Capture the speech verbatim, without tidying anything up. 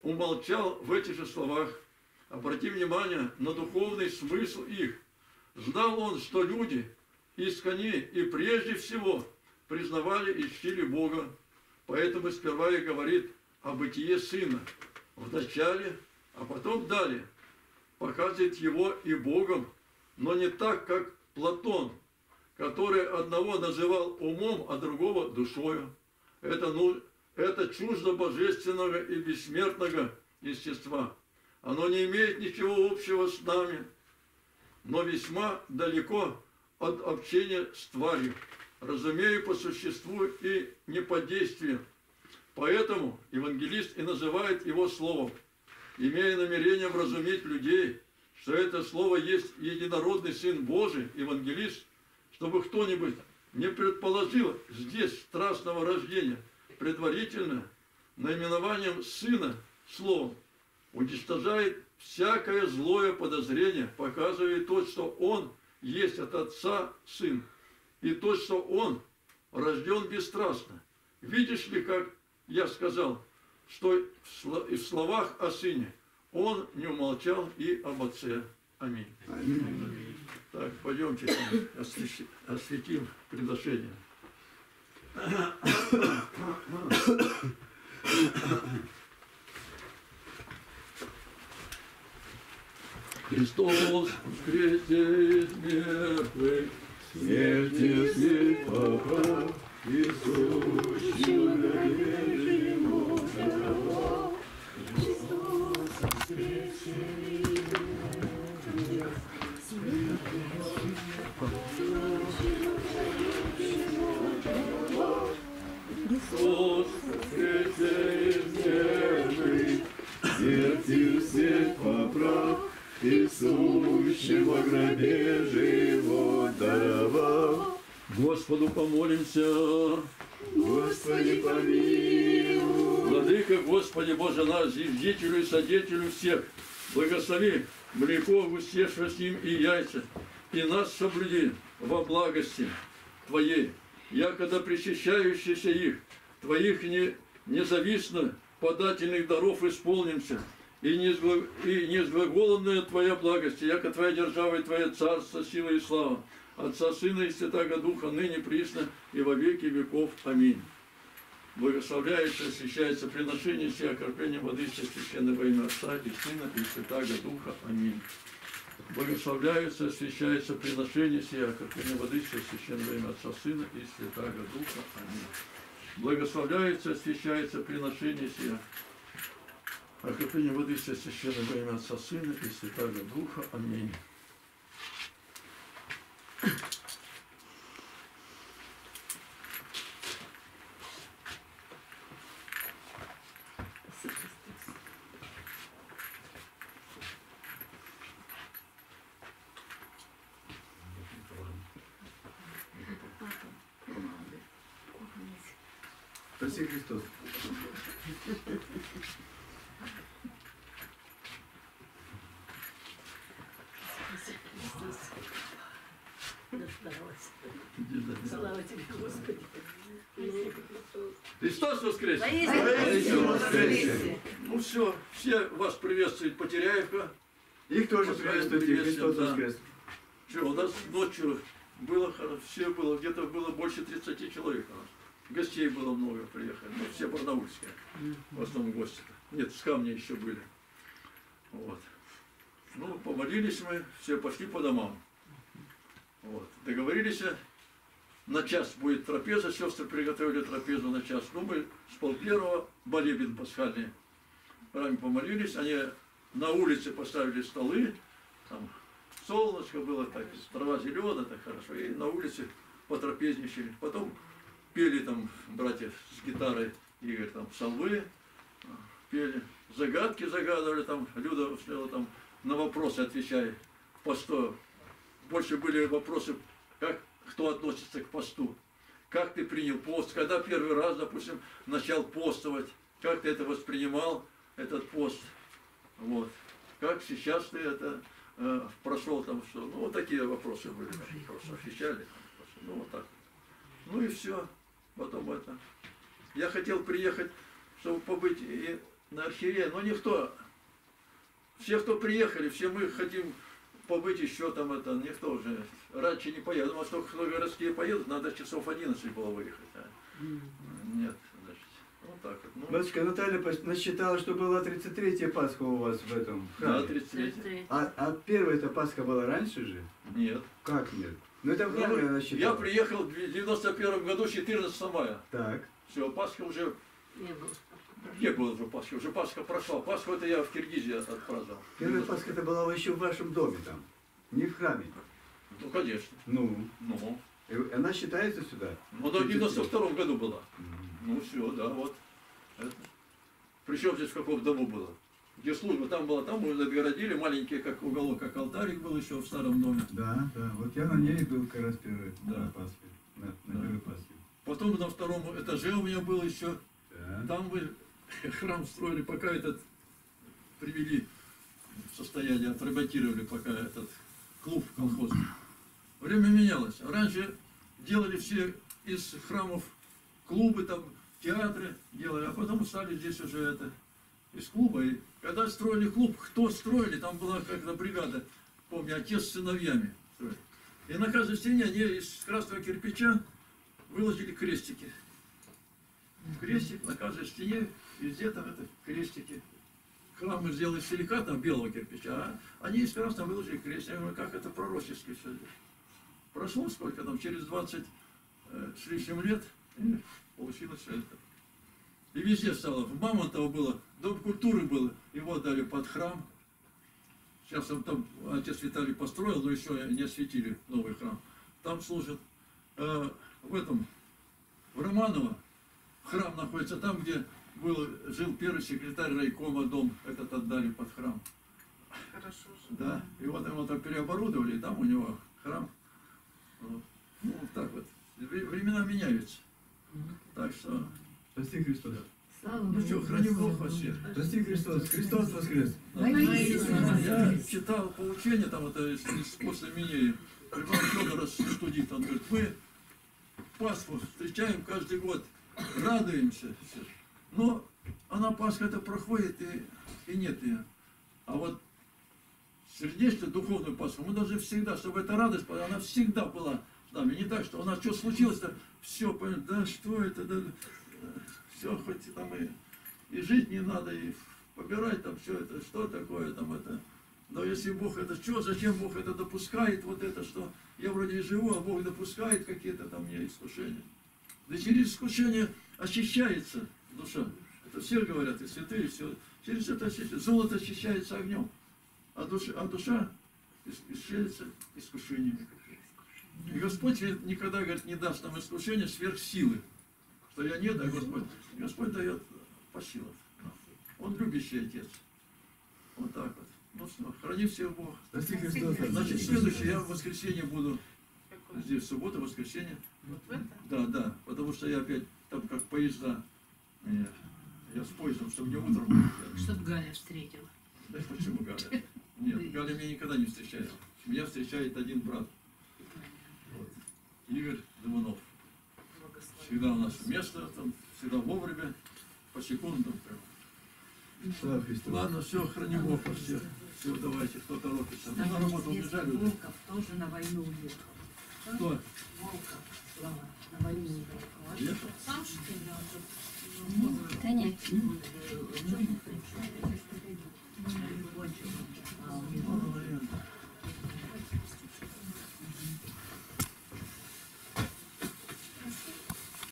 умолчал в этих же словах. Обрати внимание на духовный смысл их. Знал он, что люди искренне и прежде всего признавали и чтили Бога. Поэтому сперва и говорит о бытие Сына в начале, а потом далее показывает его и Богом, но не так, как Платон, который одного называл умом, а другого душою. Это, ну, это чуждо божественного и бессмертного естества. Оно не имеет ничего общего с нами, но весьма далеко от общения с тварью, разумею по существу и не по действию. Поэтому евангелист и называет его словом, имея намерение вразумить людей, что это слово есть единородный Сын Божий, евангелист, чтобы кто-нибудь не предположил здесь страстного рождения, предварительно наименованием Сына словом, уничтожает всякое злое подозрение, показывая то, что Он есть от Отца Сын, и то, что Он рожден бесстрастно. Видишь ли, как я сказал, что и в словах о Сыне Он не умолчал и об Отце. Аминь. Аминь. Так, пойдемте, осветим приглашение. Христос воскресе из мертвых, смерти смерть поправ, Иисусу навек живого. Христос воскресе из мертвых, смерти поправ, Христос воскресе из мертвых, смертью всех поправ, Иисусе во гробе живот даровал. Господу помолимся. Господи помилуй. Владыка, Господи Боже наш, зиждителю и содетелю всех, благослови млеков, устевших с ним и яйца, и нас соблюди во благости Твоей, якогда причащающийся их, Твоих не, независно подательных даров исполнимся, и незглаголенная Твоя благость, яко Твоя держава и Твое царство, сила и слава, Отца, Сына и Святаго Духа, ныне присно и во веки веков. Аминь. Благословляется, освящается приношение сия окропления воды священное во имя Отца и Сына и Святаго Духа. Аминь. Благословляется, освящается приношение сия окропления воды священное во имя Отца, Сына и Святаго Духа. Аминь. Благословляется, освящается приношение сия окропление воды священное во имя Отца, Сына и Святаго Духа. Аминь. Спаси Христос. Слава тебе, Господи. Христос воскресе! Ну все, все вас приветствуют Потеряевка. Их тоже приветствуйте, Христос воскрес. Что, у нас ночью было, все было, где-то было больше тридцати человек у нас. Гостей было много, приехали, ну, все барнаульские, в основном гости-то. Нет, с камня еще были. Вот. Ну, помолились мы, все пошли по домам. Вот. Договорились, на час будет трапеза, сестры приготовили трапезу на час. Ну, мы с полпервого молебен пасхальный. Рами помолились, они на улице поставили столы, там солнышко было, так, трава зеленая, так хорошо, и на улице потрапезничали. Потом пели там братья с гитарой, Игорь, там псалмы, пели, загадки загадывали, там Люда там на вопросы отвечали, посту. Больше были вопросы, как, кто относится к посту, как ты принял пост, когда первый раз, допустим, начал постовать, как ты это воспринимал, этот пост, вот, как сейчас ты это э, прошел, там, что, ну, вот такие вопросы были, просто отвечали, ну, вот так. Ну и все. Потом это. Я хотел приехать, чтобы побыть и на архиерея, но никто, все, кто приехали, все мы хотим побыть еще там, это, никто уже раньше не поедет. Думал, что кто городские поедут, надо часов одиннадцать было выехать. А? Нет, значит, вот так вот. Ну, Батюшка, Наталья поч- насчитала, что была тридцать третья Пасха у вас в этом да, храме. тридцать третий. А, а первая-то Пасха была раньше же? Нет. Как нет? Ну это в храме она Я считала. приехал в девяносто первом году, четырнадцатого мая. Так. Все, Пасха уже, Не было. не было уже Пасхи, уже Пасха прошла. Пасху это я в Киргизии отпраздновал. Первая Пасха это была еще в вашем доме там, не в храме. Ну, конечно. Ну, Ну, и она считается сюда? ну да, в девяносто втором году была. Мгм. Ну, все, да, вот. Это. Причем здесь в каком дому было? Где служба, там была, там мы загородили, маленький как уголок, как алтарик был еще в старом доме. Да, да. Вот я на ней был как раз первый Да. на Пасхе. На, на Да. первой Пасхе. Потом на втором этаже у меня был еще. Да. Там мы храм строили, пока этот привели в состояние, отремонтировали пока этот клуб колхозный. Время менялось. Раньше делали все из храмов клубы, там театры делали, а потом стали здесь уже это из клуба. И когда строили клуб, кто строили, там была как-то бригада, помню, отец с сыновьями строили. И на каждой стене они из красного кирпича выложили крестики. Крестик на каждой стене, везде там это крестики. Храм мы сделали из силиката, белого кирпича, а они из красного выложили крестик. Я говорю, как это пророчески все здесь. Прошло сколько там, через двадцать э, с лишним лет, и получилось все это. И везде стало, в Мамонтово было, дом культуры был, его дали под храм. Сейчас он там, отец Виталий построил, но еще не осветили новый храм. Там служат, э, в этом, в Романово, храм находится там, где был, жил первый секретарь райкома, дом этот отдали под храм. Хорошо же. Да, и вот его там переоборудовали, и там у него храм. Вот. Ну, вот так вот. Вре- Времена меняются. Так что, Спаси Христос. Слава ну что, Богу, храни Бог слава вас всех. Спаси Христос. Христос воскрес. Я читал поучение там это из, из после Минеи. Иван Федорович студит, он говорит, мы Пасху встречаем каждый год, радуемся. Но она, Пасха, это проходит и, и нет ее. А вот сердечную, духовную Пасху мы должны всегда, чтобы эта радость, она всегда была с нами. Не так, что у нас что случилось-то, все, да что это, да, все, хоть там и, и жить не надо, и побирать там все это, что такое там это. Но если Бог это, что, зачем Бог это допускает, вот это, что я вроде и живу, а Бог допускает какие-то там мне искушения. Да через искушение очищается душа. Это все говорят, и святые, все. Через это очищается. Золото очищается огнем, а душа, а душа исчезается искушениями. И Господь никогда, говорит, не даст нам искушения сверх силы. Что я не даю, Господь. Господь дает по силам. Он любящий Отец. Вот так вот. Ну что, храни всех Бог. Спаси Христос. Значит, следующее, я в воскресенье буду здесь, в субботу, воскресенье. Вот в это? Да, да, потому что я опять, там как поезда, я, я с поездом, чтобы не утром. Чтоб Галя встретила. Да почему Галя? Нет, Галя меня никогда не встречает. Меня встречает один брат. Вот. Игорь Дыманов. Благослови. Всегда у нас место, там, всегда вовремя, по секундам прям. Слава Христу. Ладно, все, храни Бог во всех. Все, давайте, кто торопится. Ну, на работу убежали уже. Волков тоже на войну уехал. Кто? Волков, Слава, на войну уехал. Уехал? Сам что ли? Он же- Да нет.